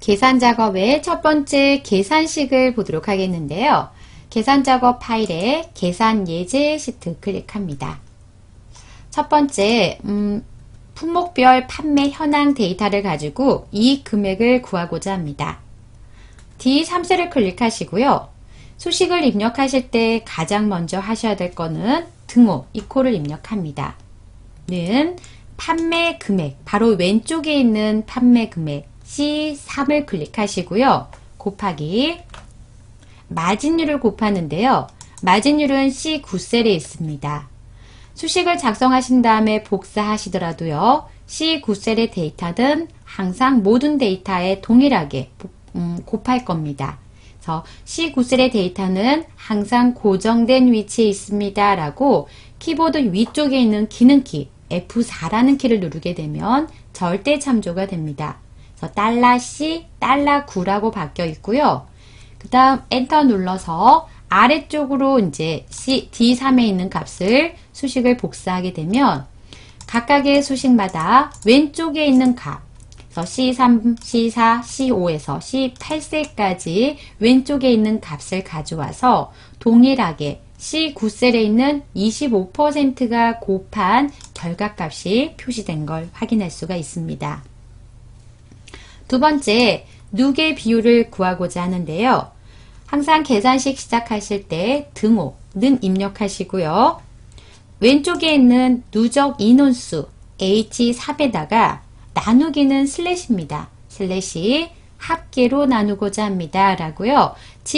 계산 작업의 첫 번째 계산식을 보도록 하겠는데요. 계산 작업 파일에 계산 예제 시트 클릭합니다. 첫 번째, 품목별 판매 현황 데이터를 가지고 이 금액을 구하고자 합니다. D3셀을 클릭하시고요. 수식을 입력하실 때 가장 먼저 하셔야 될 거는 등호, 이코를 입력합니다. 는 판매 금액, 바로 왼쪽에 있는 판매 금액 C3을 클릭하시고요. 곱하기 마진율을 곱하는데요. 마진율은 C9셀에 있습니다. 수식을 작성하신 다음에 복사하시더라도요. C9셀의 데이터는 항상 모든 데이터에 동일하게 곱할 겁니다. 그래서 C9셀의 데이터는 항상 고정된 위치에 있습니다. 라고 키보드 위쪽에 있는 기능키 F4라는 키를 누르게 되면 절대 참조가 됩니다. 그래서 $C, $9라고 바뀌어 있고요. 그 다음 엔터 눌러서 아래쪽으로 이제 D3에 있는 값을 수식을 복사하게 되면 각각의 수식마다 왼쪽에 있는 값, 그래서 C3, C4, C5에서 C8셀까지 왼쪽에 있는 값을 가져와서 동일하게 C9셀에 있는 25%가 곱한 결과값이 표시된 걸 확인할 수가 있습니다. 두 번째, 누계 비율을 구하고자 하는데요. 항상 계산식 시작하실 때 등호는 입력하시고요. 왼쪽에 있는 누적 인원수 H3에다가 나누기는 슬래시입니다. 슬래시 합계로 나누고자 합니다. 라고요.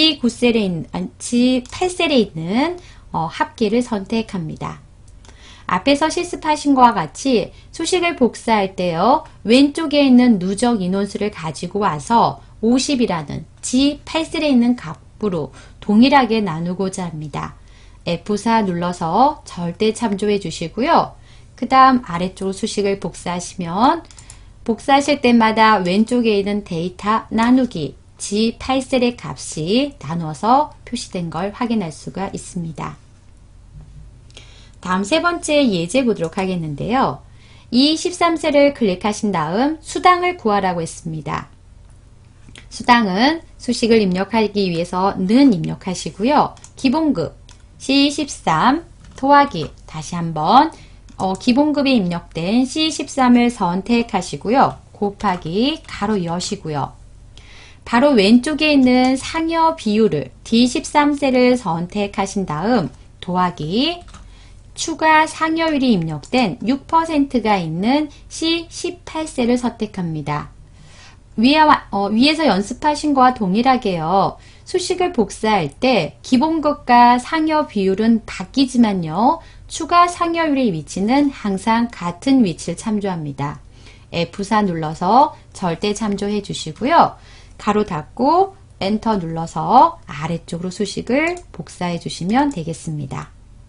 G8셀에 있는 합계를 선택합니다. 앞에서 실습하신 것과 같이 수식을 복사할 때요. 왼쪽에 있는 누적 인원수를 가지고 와서 50이라는 G8셀에 있는 값으로 동일하게 나누고자 합니다. F4 눌러서 절대 참조해 주시고요. 그 다음 아래쪽 수식을 복사하시면 복사하실 때마다 왼쪽에 있는 데이터 나누기 G8셀의 값이 나눠서 표시된 걸 확인할 수가 있습니다. 다음 세 번째 예제 보도록 하겠는데요. 이 13셀을 클릭하신 다음 수당을 구하라고 했습니다. 수당은 수식을 입력하기 위해서 는 입력하시고요. 기본급 C13 더하기 다시 한번 기본급이 입력된 C13을 선택하시고요. 곱하기 가로 여시고요. 바로 왼쪽에 있는 상여 비율을 D13셀을 선택하신 다음 더하기 추가 상여율이 입력된 6%가 있는 C18셀을 선택합니다. 위에서 연습하신 거와 동일하게요. 수식을 복사할 때 기본급과 상여 비율은 바뀌지만요. 추가 상여율의 위치는 항상 같은 위치를 참조합니다. F4 눌러서 절대 참조해 주시고요. 가로 닫고 엔터 눌러서 아래쪽으로 수식을 복사해 주시면 되겠습니다.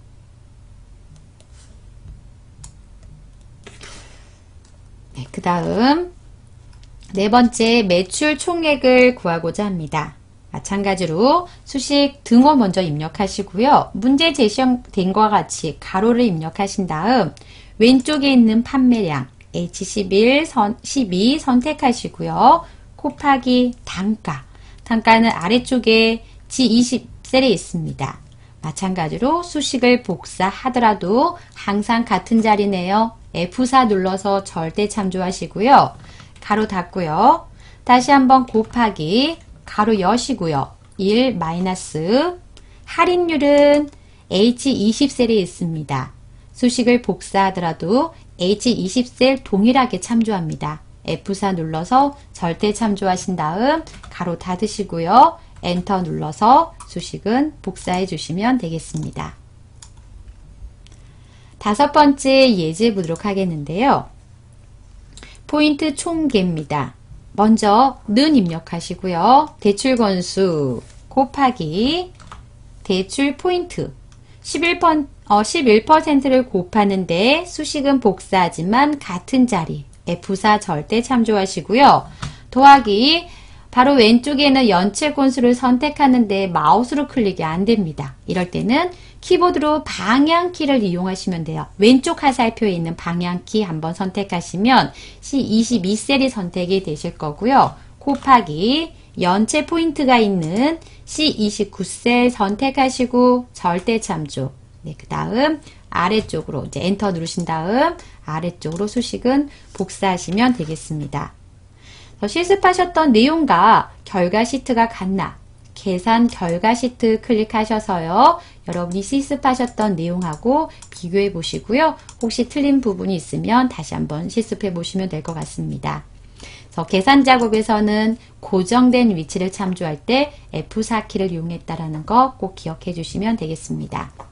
네, 그 다음 네 번째 매출 총액을 구하고자 합니다. 마찬가지로 수식 등호 먼저 입력하시고요. 문제 제시된 것과 같이 가로를 입력하신 다음 왼쪽에 있는 판매량 H11, 12 선택하시고요. 곱하기 단가. 단가는 아래쪽에 G20셀에 있습니다. 마찬가지로 수식을 복사하더라도 항상 같은 자리네요. F4 눌러서 절대 참조하시고요. 가로 닫고요. 다시 한번 곱하기 가로 여시고요. 1 마이너스 할인율은 H20셀에 있습니다. 수식을 복사하더라도 H20셀 동일하게 참조합니다. F4 눌러서 절대 참조하신 다음 가로 닫으시고요. 엔터 눌러서 수식은 복사해 주시면 되겠습니다. 다섯 번째 예제 보도록 하겠는데요. 포인트 총계입니다. 먼저 는 입력하시고요. 대출 건수 곱하기 대출 포인트 11%를 곱하는데 수식은 복사하지만 같은 자리 F4 절대 참조하시고요. 더하기 바로 왼쪽에는 연체 건수를 선택하는데 마우스로 클릭이 안 됩니다. 이럴 때는 키보드로 방향키를 이용하시면 돼요. 왼쪽 화살표에 있는 방향키 한번 선택하시면 C22셀이 선택이 되실 거고요. 곱하기 연체 포인트가 있는 C29셀 선택하시고 절대 참조. 네, 그 다음 아래쪽으로 이제 엔터 누르신 다음 아래쪽으로 수식은 복사하시면 되겠습니다. 실습하셨던 내용과 결과 시트가 같나? 계산 결과 시트 클릭하셔서요. 여러분이 실습하셨던 내용하고 비교해 보시고요. 혹시 틀린 부분이 있으면 다시 한번 실습해 보시면 될 것 같습니다. 계산 작업에서는 고정된 위치를 참조할 때 F4키를 이용했다라는 거 꼭 기억해 주시면 되겠습니다.